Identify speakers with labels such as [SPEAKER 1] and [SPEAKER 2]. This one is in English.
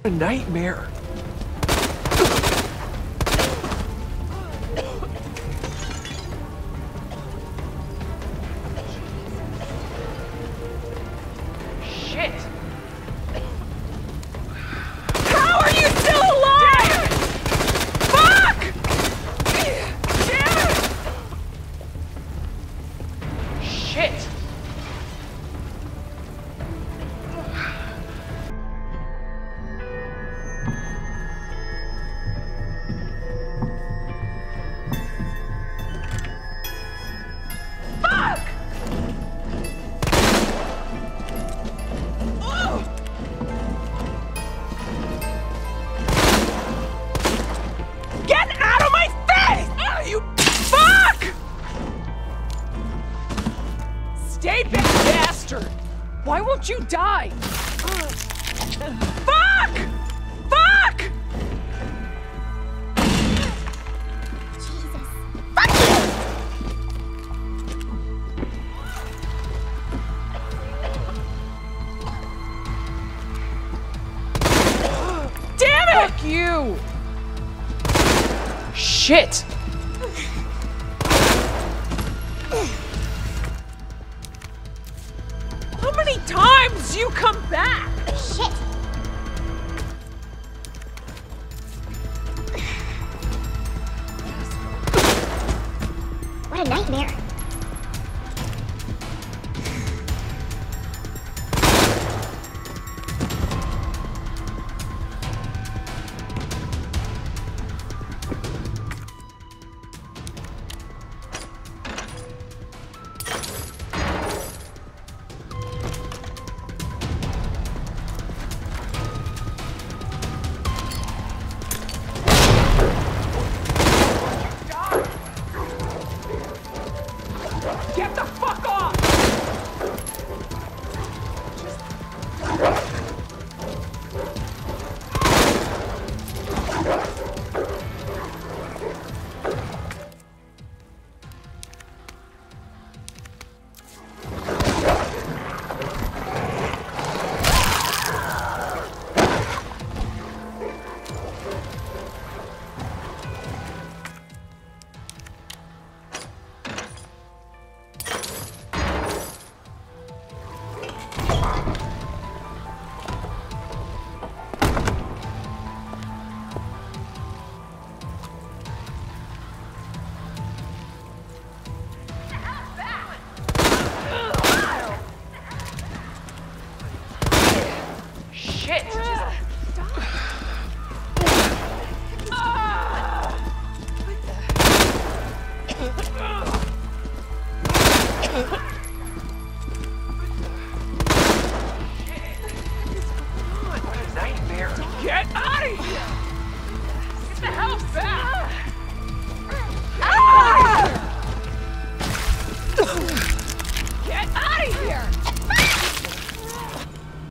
[SPEAKER 1] A nightmare.
[SPEAKER 2] Shit! How are you still alive? Fuck! Damn it! Shit! Fuck! Get out of my face! Oh, you fuck! Stay back, bastard! Why won't you die? Fuck! Fuck!
[SPEAKER 3] Jesus. Fuck you!
[SPEAKER 2] Damn it! Fuck you! Shit! How many times you come back?
[SPEAKER 3] Shit. What a nightmare.
[SPEAKER 2] Get the fuck off!